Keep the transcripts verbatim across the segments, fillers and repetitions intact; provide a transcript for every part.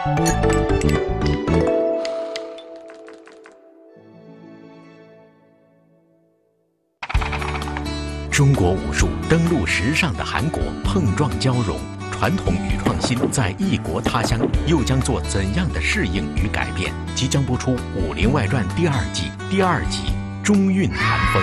中国武术登陆时尚的韩国，碰撞交融，传统与创新在异国他乡又将做怎样的适应与改变？即将播出《武林外传》第二季第二集《中韵韩风》。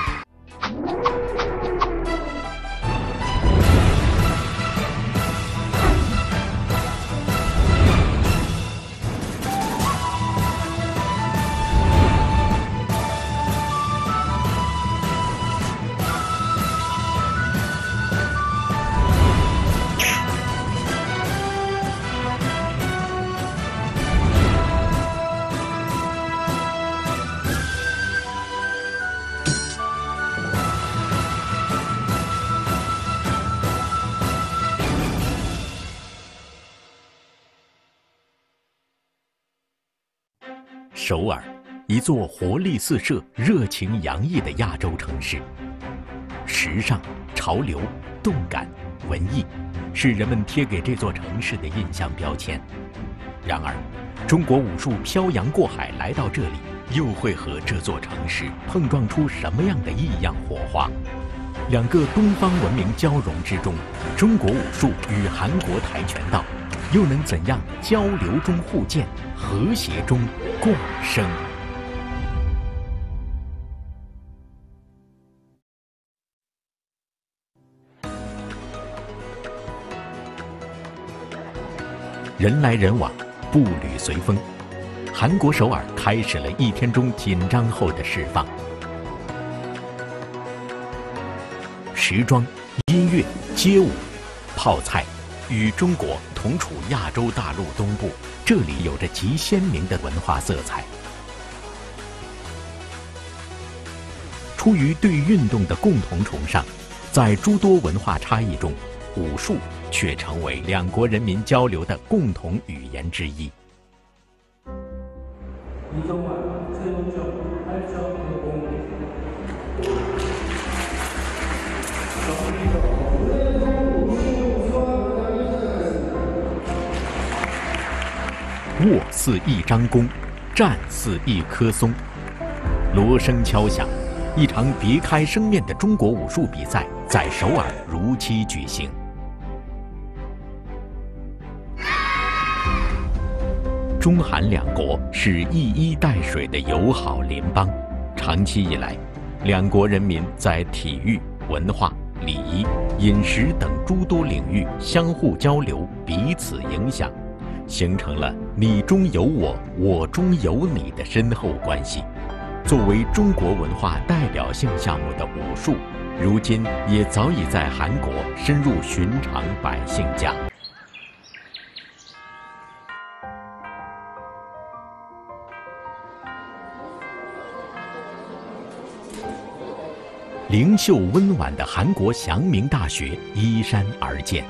首尔，一座活力四射、热情洋溢的亚洲城市。时尚、潮流、动感、文艺，是人们贴给这座城市的印象标签。然而，中国武术漂洋过海来到这里，又会和这座城市碰撞出什么样的异样火花？两个东方文明交融之中，中国武术与韩国跆拳道又能怎样交流中互鉴，和谐中共生？人来人往，步履随风，韩国首尔开始了一天中紧张后的释放。时装、音乐、街舞、泡菜，与中国同处亚洲大陆东部，这里有着极鲜明的文化色彩。出于对运动的共同崇尚，在诸多文化差异中，武术却成为两国人民交流的共同语言之一。握似一张弓，战似一棵松。锣声敲响，一场别开生面的中国武术比赛在首尔如期举行。中韩两国是一衣带水的友好邻邦，长期以来，两国人民在体育、文化、礼仪、饮食等诸多领域相互交流，彼此影响，形成了你中有我，我中有你的深厚关系。作为中国文化代表性项目的武术，如今也早已在韩国深入寻常百姓家。灵秀温婉的韩国祥明大学依山而建。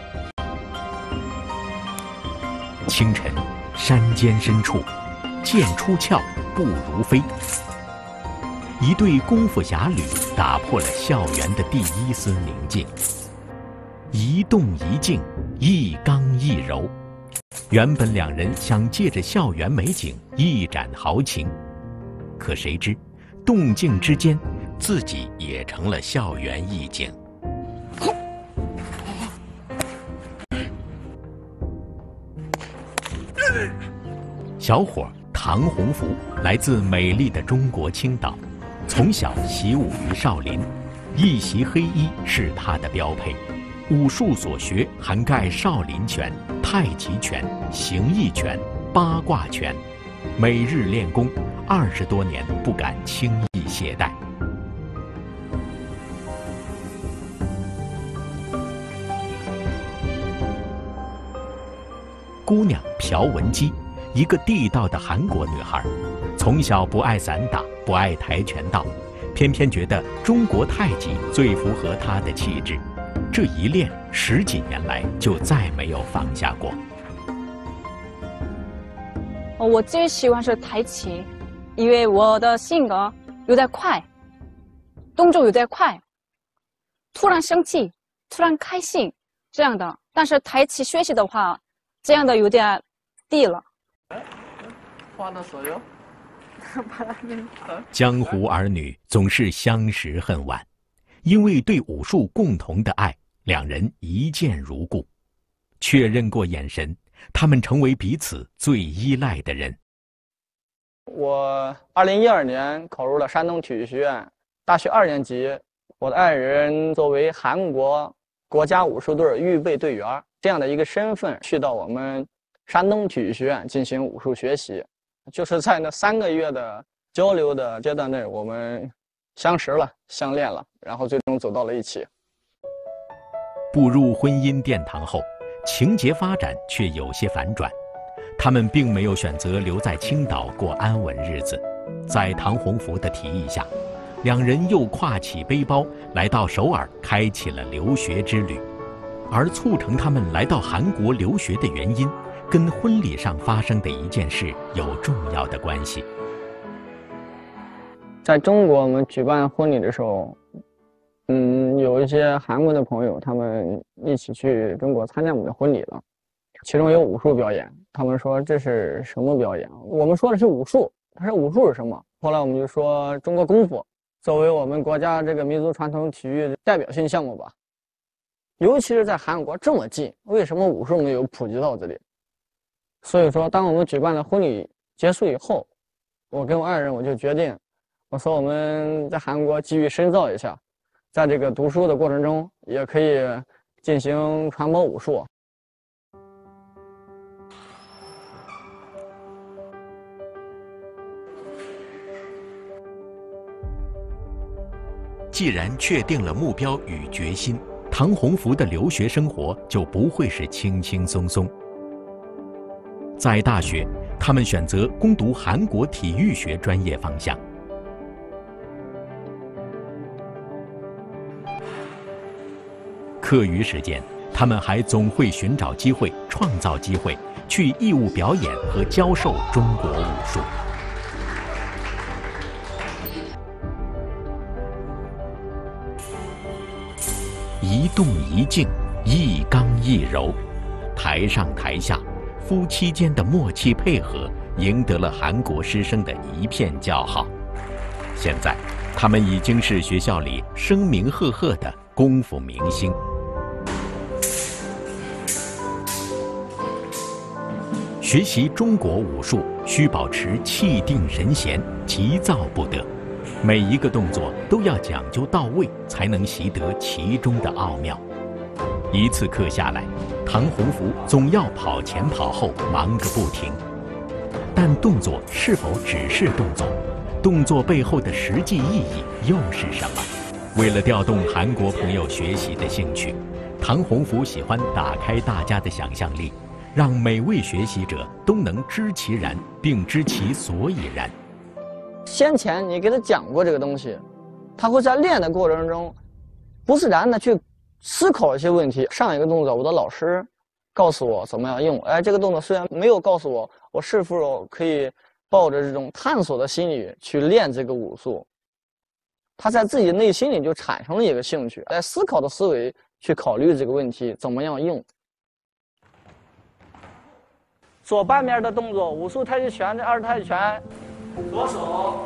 清晨，山间深处，剑出鞘，步如飞。一对功夫侠侣打破了校园的第一丝宁静，一动一静，一刚一柔。原本两人想借着校园美景一展豪情，可谁知动静之间，自己也成了校园意境。小伙唐洪福来自美丽的中国青岛，从小习武于少林，一袭黑衣是他的标配。武术所学涵盖少林拳、太极拳、形意拳、八卦拳，每日练功，二十多年不敢轻易懈怠。姑娘朴文姬，一个地道的韩国女孩，从小不爱散打，不爱跆拳道，偏偏觉得中国太极最符合她的气质。这一练十几年来就再没有放下过。 我最喜欢是太极，因为我的性格有点快，动作有点快，突然生气，突然开心这样的。但是太极学习的话，这样的有点地了。 花的所有。 江湖儿女总是相识恨晚，因为对武术共同的爱，两人一见如故。确认过眼神，他们成为彼此最依赖的人。 我二零一二年考入了山东体育学院，大学二年级。我的爱人作为韩国国家武术队预备队员这样的一个身份，去到我们山东体育学院进行武术学习。就是在那三个月的交流的阶段内，我们相识了，相恋了，然后最终走到了一起。 步入婚姻殿堂后，情节发展却有些反转。他们并没有选择留在青岛过安稳日子，在唐洪福的提议下，两人又挎起背包来到首尔，开启了留学之旅。而促成他们来到韩国留学的原因，跟婚礼上发生的一件事有重要的关系。 在中国，我们举办婚礼的时候，嗯，有一些韩国的朋友，他们一起去中国参加我们的婚礼了，其中有武术表演。他们说这是什么表演？我们说的是武术。他说武术是什么？后来我们就说中国功夫，作为我们国家这个民族传统体育代表性项目吧。尤其是在韩国这么近，为什么武术没有普及到这里？所以说，当我们举办了婚礼结束以后，我跟我爱人我就决定，我说我们在韩国继续深造一下，在这个读书的过程中也可以进行传播武术。 既然确定了目标与决心，唐洪福的留学生活就不会是轻轻松松。在大学，他们选择攻读韩国体育学专业方向。课余时间，他们还总会寻找机会、创造机会，去义务表演和教授中国武术。一动一静，一刚一柔，台上台下，夫妻间的默契配合，赢得了韩国师生的一片叫好。现在，他们已经是学校里声名赫赫的功夫明星。学习中国武术需保持气定神闲，急躁不得。每一个动作都要讲究到位，才能习得其中的奥妙。一次课下来，唐洪福总要跑前跑后，忙个不停。但动作是否只是动作？动作背后的实际意义又是什么？为了调动韩国朋友学习的兴趣，唐洪福喜欢打开大家的想象力，让每位学习者都能知其然，并知其所以然。 先前你给他讲过这个东西，他会在练的过程中不自然的去思考一些问题。上一个动作我的老师告诉我怎么样用，哎，这个动作虽然没有告诉我我是否可以抱着这种探索的心理去练这个武术，他在自己内心里就产生了一个兴趣，在思考的思维去考虑这个问题怎么样用。左半边的动作，武术太极拳，这二太极拳，左手。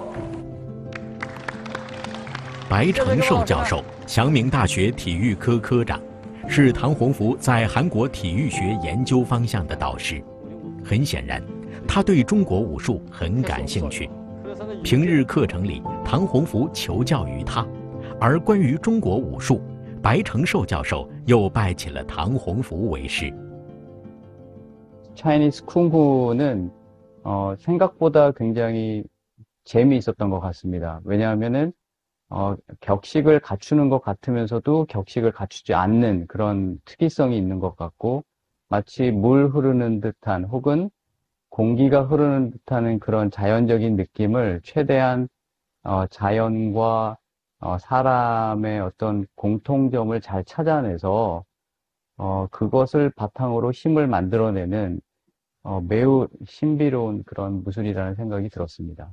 白承寿教授，祥明大学体育科科长，是唐洪福在韩国体育学研究方向的导师。很显然，他对中国武术很感兴趣。平日课程里，唐洪福求教于他，而关于中国武术，白承寿教授又拜起了唐洪福为师。 Chinese 쿵푸는 어, 생각보다 굉장히 재미있었던 것 같습니다. 왜냐하면은 어, 격식을 갖추는 것 같으면서도 격식을 갖추지 않는 그런 특이성이 있는 것 같고, 마치 물 흐르는 듯한 혹은 공기가 흐르는 듯한 그런 자연적인 느낌을 최대한 어, 자연과 어, 사람의 어떤 공통점을 잘 찾아내서 어, 그것을 바탕으로 힘을 만들어내는 어, 매우 신비로운 그런 무술이라는 생각이 들었습니다.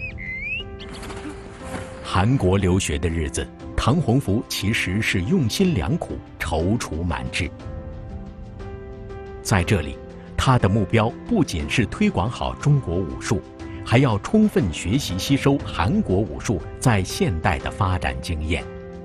韩国留学的日子，唐洪福其实是用心良苦，踌躇满志。在这里， 他的目标不仅是推广好中国武术，还要充分学习吸收韩国武术在现代的发展经验。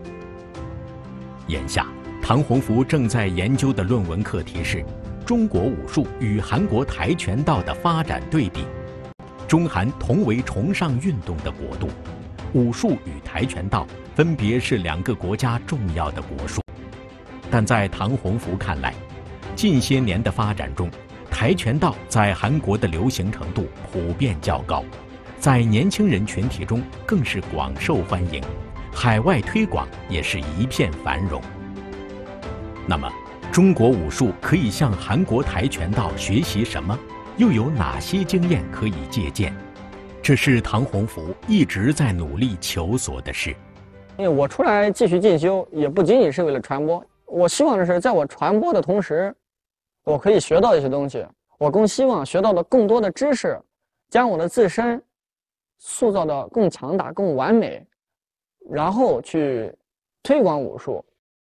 眼下，唐洪福正在研究的论文课题是中国武术与韩国跆拳道的发展对比。中韩同为崇尚运动的国度，武术与跆拳道分别是两个国家重要的国术。但在唐洪福看来，近些年的发展中，跆拳道在韩国的流行程度普遍较高，在年轻人群体中更是广受欢迎，海外推广也是一片繁荣。那么，中国武术可以向韩国跆拳道学习什么？又有哪些经验可以借鉴？这是唐洪福一直在努力求索的事。 因为我出来继续进修，也不仅仅是为了传播。我希望的是，在我传播的同时，我可以学到一些东西。我更希望学到的更多的知识，将我的自身塑造得更强大、更完美，然后去推广武术。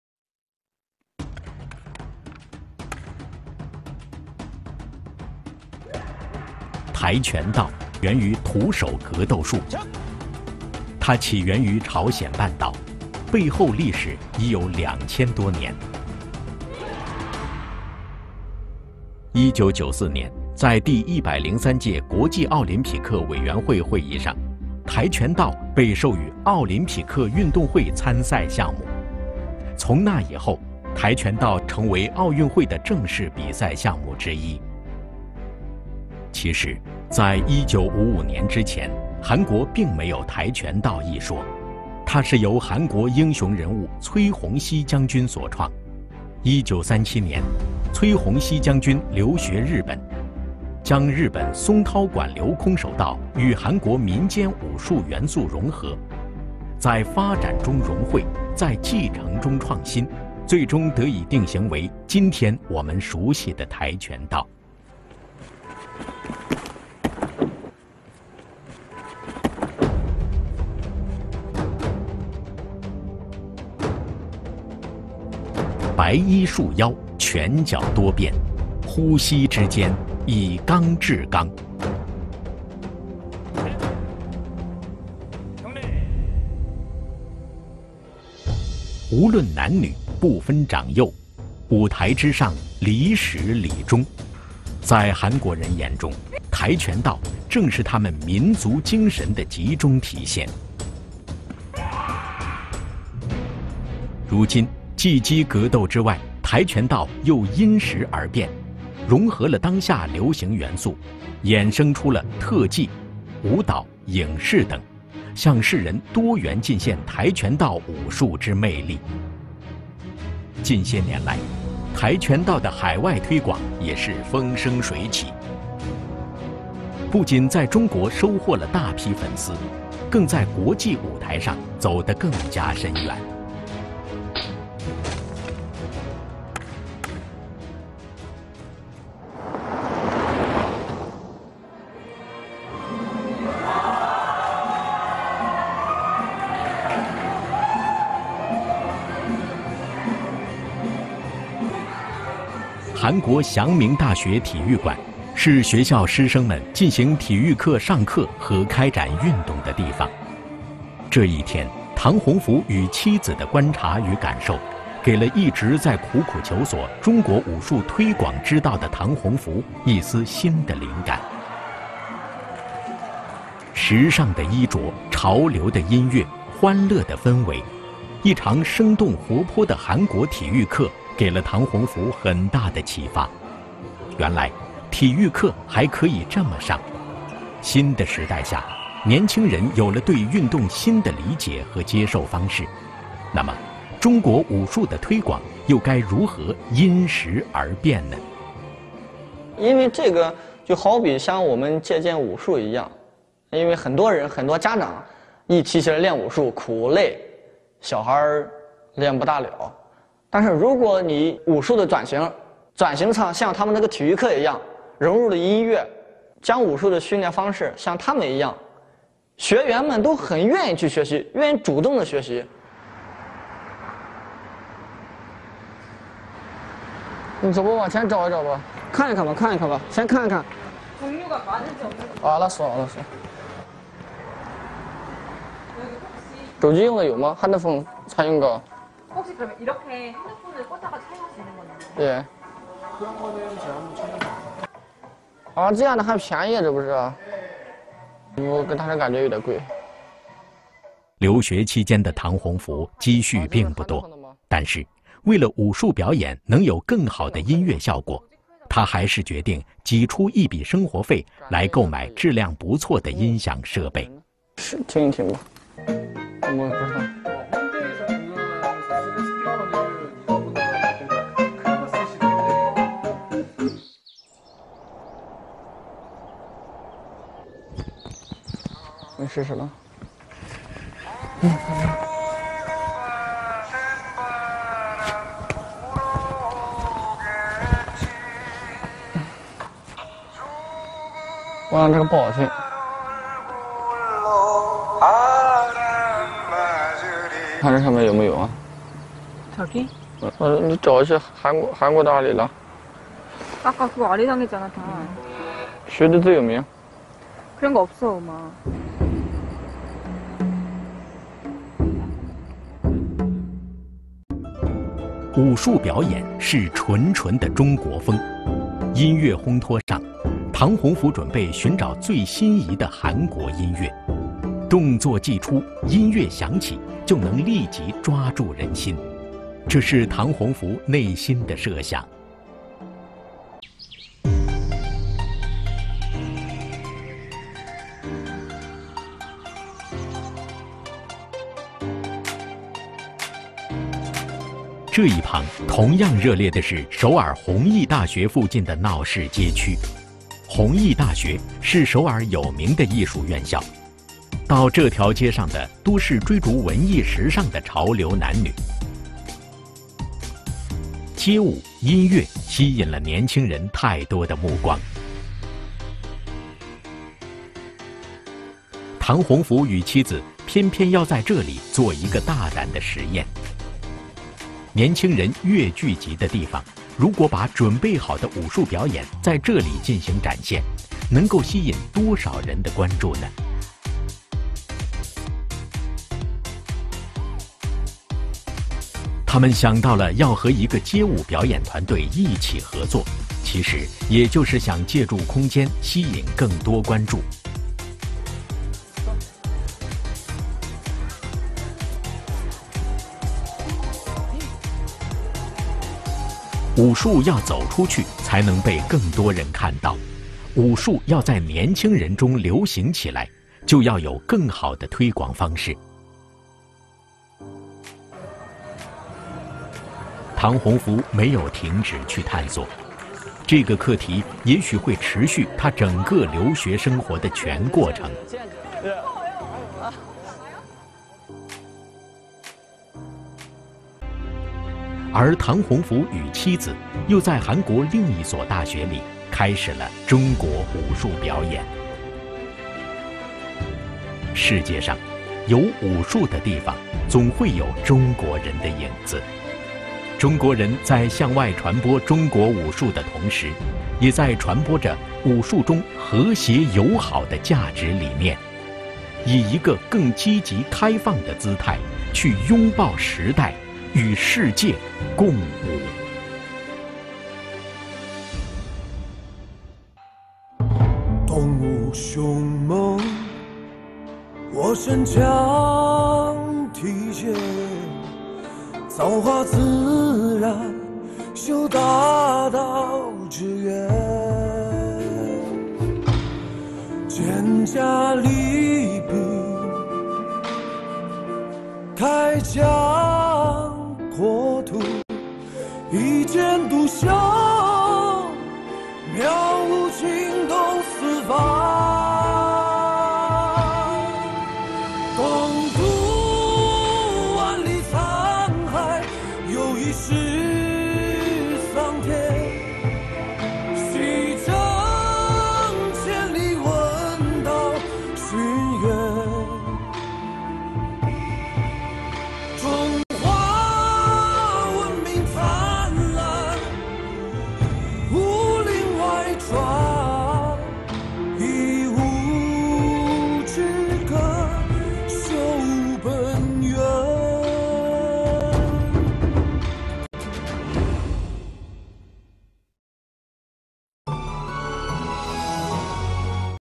跆拳道源于徒手格斗术，它起源于朝鲜半岛，背后历史已有两千多年。一九九四年，在第一百零三届国际奥林匹克委员会会议上，跆拳道被授予奥林匹克运动会参赛项目。从那以后，跆拳道成为奥运会的正式比赛项目之一。其实，在一九五五年之前，韩国并没有跆拳道一说，它是由韩国英雄人物崔洪熙将军所创。一九三七年，崔洪熙将军留学日本，将日本松涛馆流空手道与韩国民间武术元素融合，在发展中融汇，在继承中创新，最终得以定型为今天我们熟悉的跆拳道。白衣束腰，拳脚多变，呼吸之间以刚制刚。无论男女，不分长幼，舞台之上，礼始礼终。在韩国人眼中，跆拳道正是他们民族精神的集中体现。如今，技击格斗之外，跆拳道又因时而变，融合了当下流行元素，衍生出了特技、舞蹈、影视等，向世人多元尽现跆拳道武术之魅力。近些年来，跆拳道的海外推广也是风生水起，不仅在中国收获了大批粉丝，更在国际舞台上走得更加深远。韩国祥明大学体育馆是学校师生们进行体育课上课和开展运动的地方。这一天，唐洪福与妻子的观察与感受，给了一直在苦苦求索中国武术推广之道的唐洪福一丝新的灵感。时尚的衣着，潮流的音乐，欢乐的氛围，一场生动活泼的韩国体育课给了唐洪福很大的启发。原来，体育课还可以这么上。新的时代下，年轻人有了对运动新的理解和接受方式。那么，中国武术的推广又该如何因时而变呢？ 因为这个就好比像我们借鉴武术一样，因为很多人、很多家长一提起来练武术苦累，小孩练不大了。但是如果你武术的转型，转型成像他们那个体育课一样，融入了音乐，将武术的训练方式像他们一样，学员们都很愿意去学习，愿意主动的学习。你走吧，往前找一找吧。 看一看吧，看一看吧，先看一看。 종류가 많은지 없는지. 아, 알았어, 알았어. 手机用的有吗？ 핸드폰 사용 거. 혹시 그러면 이렇게 핸드폰을 꽂아가 사용할 수 있는 건가요? 예. 그런 거는 제가 한번 찾아볼게요. 아, 这样的还便宜，这不是？我跟他的感觉有点贵。 留学期间的唐洪福积蓄并不多，但是为了武术表演能有更好的音乐效果，他还是决定挤出一笔生活费来购买质量不错的音响设备。 是听一听吧，我不知道。 你试试吧。嗯。我想这个不好听。看这上面有没有啊？ 저기? 어, 你找一些韩国韩国的阿里郎。 아까 그거 아리랑이잖아 다. 学的最有名。 그런 거 없어, 엄마. 武术表演是纯纯的中国风，音乐烘托上，唐洪福准备寻找最心仪的韩国音乐，动作既出，音乐响起，就能立即抓住人心，这是唐洪福内心的设想。 这一旁同样热烈的是首尔弘毅大学附近的闹市街区。弘毅大学是首尔有名的艺术院校，到这条街上的都是追逐文艺时尚的潮流男女。街舞、音乐吸引了年轻人太多的目光。唐洪福与妻子偏偏要在这里做一个大胆的实验。 年轻人越聚集的地方，如果把准备好的武术表演在这里进行展现，能够吸引多少人的关注呢？他们想到了要和一个街舞表演团队一起合作，其实也就是想借助空间吸引更多关注。 武术要走出去，才能被更多人看到；武术要在年轻人中流行起来，就要有更好的推广方式。唐洪福没有停止去探索，这个课题也许会持续他整个留学生活的全过程。 而唐洪福与妻子又在韩国另一所大学里开始了中国武术表演。世界上有武术的地方，总会有中国人的影子。中国人在向外传播中国武术的同时，也在传播着武术中和谐友好的价值理念，以一个更积极开放的姿态去拥抱时代。 与世界共舞。 动物凶猛，我身强体健，造化自然，修大道之源，坚甲利兵，开疆。 国土一剑独秀，妙舞惊动四方。